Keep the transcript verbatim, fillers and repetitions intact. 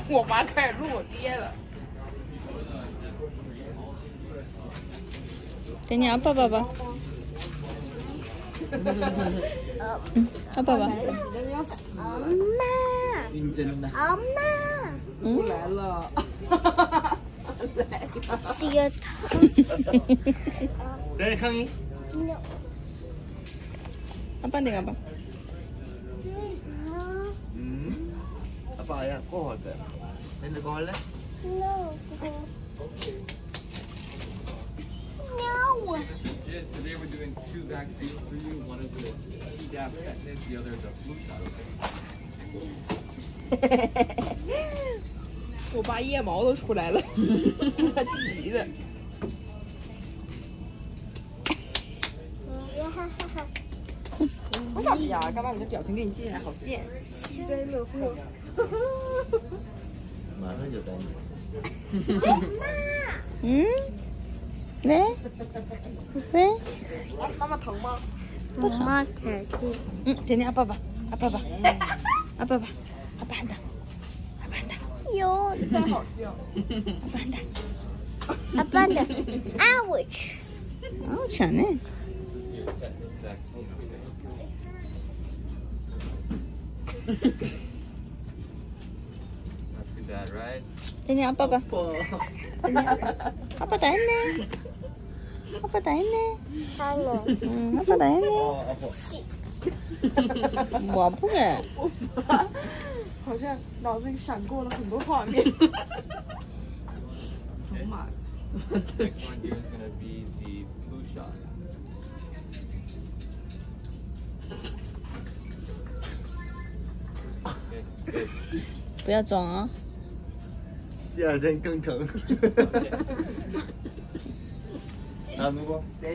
我妈开始录我爹了。 等你要抱抱吧。嗯，好抱抱。 엄마 认真的。 엄마 嗯，来了。来了。 싫다 네, 강이. 아빠한테 가봐. 음. 아빠야, 거 할 거야. 근데 거 할래? No No Today we're doing two vaccines for you. One is the Tdap tetanus, the other is a flu shot, okay? 我爸腋毛都出来了，急的。为啥子呀？干嘛你的表情给你记起来好贱？ 많은 여자니. 응? 왜? 왜? 妈妈疼吗？ 엄마 잘 응, 제니 아빠 봐. 아빠 봐. 아빠 봐. 아빠 한다. 아빠 한다. 요 太好笑。 아빠 한다. 아빠한테 ouch 아우, 잘하네. Your tetanus vaccine, okay? Not too bad, right? 제니 아빠 봐. 뻐. 아빠 다 했네. 아빠 다 했네. 하네 응, 아빠 다 했네. 어, 아파. 뭐 아프게? 好像脑子里闪过了很多画面。怎么买？ Next one here is going to be the flu shot. Okay, good. 不要装啊！ 第二针更疼。啊，如果。